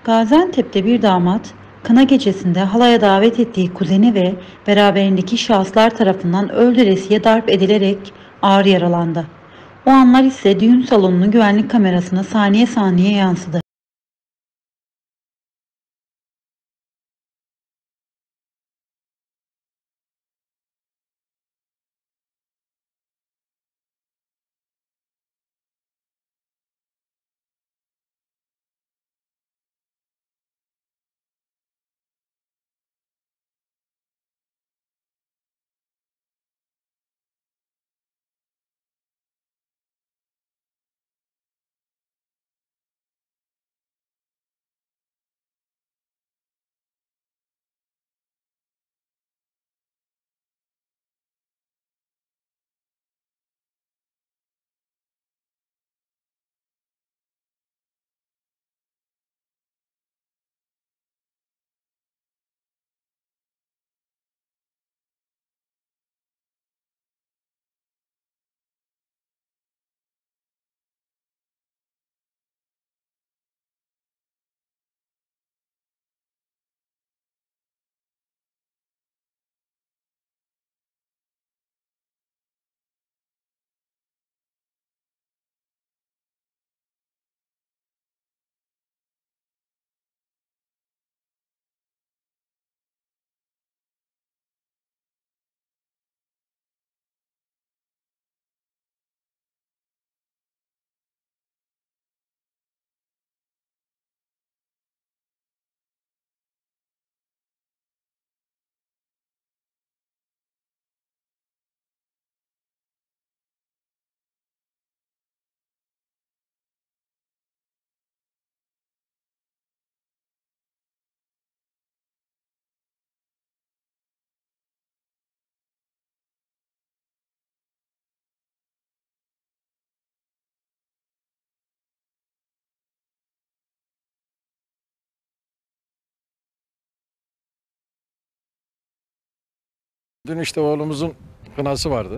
Gaziantep'te bir damat, kına gecesinde halaya davet ettiği kuzeni ve beraberindeki şahıslar tarafından öldüresiye darp edilerek ağır yaralandı. O anlar ise düğün salonunun güvenlik kamerasına saniye saniye yansıdı. Dün işte oğlumuzun kınası vardı.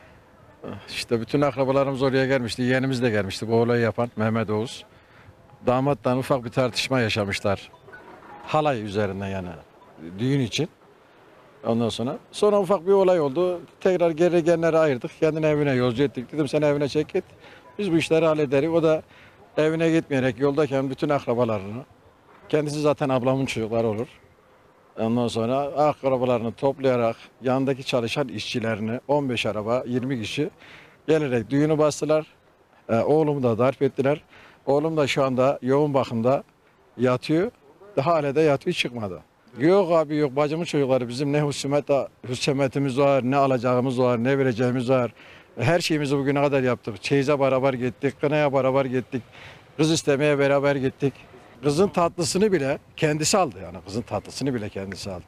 İşte bütün akrabalarımız oraya gelmişti. Yeğenimiz de gelmişti. Bu olayı yapan Mehmet Oğuz. Damatla ufak bir tartışma yaşamışlar. Halay üzerinden yani. Düğün için. Ondan sonra ufak bir olay oldu. Tekrar geri gelenleri ayırdık. Kendini evine yolcu ettik. Dedim sen evine çek git. Biz bu işleri hallederiz. O da evine gitmeyerek yoldayken bütün akrabalarını, kendisi zaten ablamın çocukları olur. Ondan sonra akrabalarını toplayarak yanındaki çalışan işçilerini 15 araba 20 kişi gelerek düğünü bastılar. Oğlumu da darp ettiler. Oğlum da şu anda yoğun bakımda yatıyor. Daha hala da yatıyor çıkmadı. Yok abi yok bacımın çocukları bizim ne husumetimiz var, ne alacağımız var, ne vereceğimiz var. Her şeyimizi bugüne kadar yaptık. Çeyize beraber gittik, kınaya beraber gittik. Kız istemeye beraber gittik. Kızın tatlısını bile kendisi aldı yani kızın tatlısını bile kendisi aldı.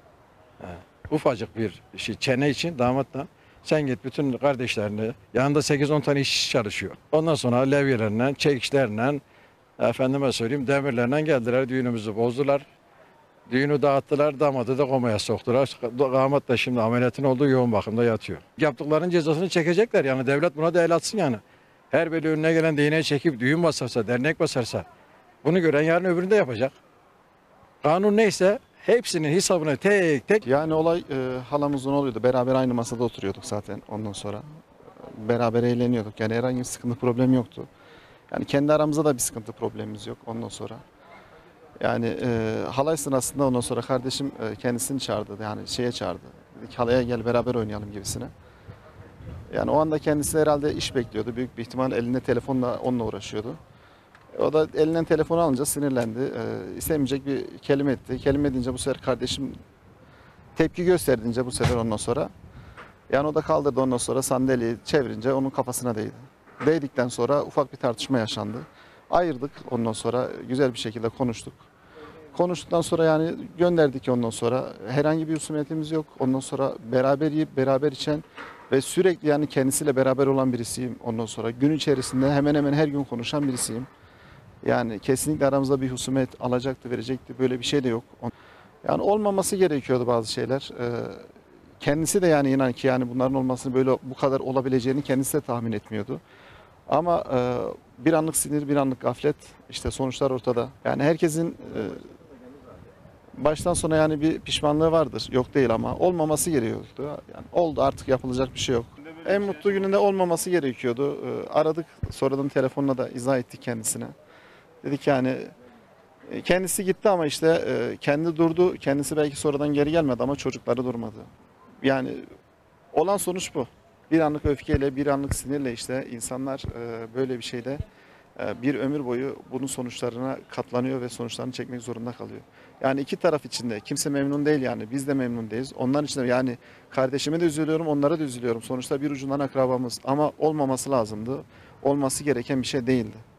Ufacık bir şey çene için damatla sen git bütün kardeşlerini yanında 8-10 tane işçi çalışıyor. Ondan sonra levyelerinden, çekişlerinden efendime söyleyeyim demirlerinden geldiler düğünümüzü bozdular. Düğünü dağıttılar, damadı da komaya soktular. Damat da şimdi ameliyatın olduğu yoğun bakımda yatıyor. Yaptıklarının cezasını çekecekler yani devlet buna da el atsın yani. Her böyle önüne gelen değneği çekip düğün basarsa, dernek basarsa bunu gören yarın öbürünü de yapacak. Kanun neyse hepsinin hesabını tek tek. Yani olay halamızın oluyordu. Beraber aynı masada oturuyorduk zaten ondan sonra. Beraber eğleniyorduk. Yani herhangi bir sıkıntı problem yoktu. Yani kendi aramızda da bir sıkıntı problemimiz yok ondan sonra. Yani halay sırasında ondan sonra kardeşim kendisini çağırdı. Yani şeye çağırdı. Dedi ki halaya gel beraber oynayalım gibisine. Yani o anda kendisi herhalde iş bekliyordu. Büyük bir ihtimal elinde telefonla onunla uğraşıyordu. O da elinden telefonu alınca sinirlendi. İstemeyecek bir kelime etti. Kelime edince bu sefer kardeşim tepki gösterdince bu sefer ondan sonra. Yani o da kaldırdı ondan sonra sandalyeyi çevirince onun kafasına değdi. Değdikten sonra ufak bir tartışma yaşandı. Ayırdık ondan sonra güzel bir şekilde konuştuk. Konuştuktan sonra yani gönderdik ondan sonra. Herhangi bir husumetimiz yok. Ondan sonra beraber yiyip beraber içen ve sürekli yani kendisiyle beraber olan birisiyim ondan sonra. Gün içerisinde hemen hemen her gün konuşan birisiyim. Yani kesinlikle aramızda bir husumet alacaktı, verecekti. Böyle bir şey de yok. Yani olmaması gerekiyordu bazı şeyler. Kendisi de yani inan ki yani bunların olmasını böyle bu kadar olabileceğini kendisi de tahmin etmiyordu. Ama Bir anlık sinir, bir anlık gaflet. İşte sonuçlar ortada. Yani herkesin baştan sona yani bir pişmanlığı vardır. Yok değil ama olmaması gerekiyordu. Yani oldu, artık yapılacak bir şey yok. En mutlu gününde olmaması gerekiyordu. Aradık, sonradan telefonla da izah ettik kendisine. Dedik yani kendisi gitti ama işte kendi durdu. Kendisi belki sonradan geri gelmedi ama çocukları durmadı. Yani olan sonuç bu. Bir anlık öfkeyle, bir anlık sinirle işte insanlar böyle bir şeyde bir ömür boyu bunun sonuçlarına katlanıyor ve sonuçlarını çekmek zorunda kalıyor. Yani iki taraf içinde kimse memnun değil yani. Biz de memnun değiliz. Onlar için de yani kardeşime de üzülüyorum, onlara da üzülüyorum. Sonuçta bir ucundan akrabamız ama olmaması lazımdı. Olması gereken bir şey değildi.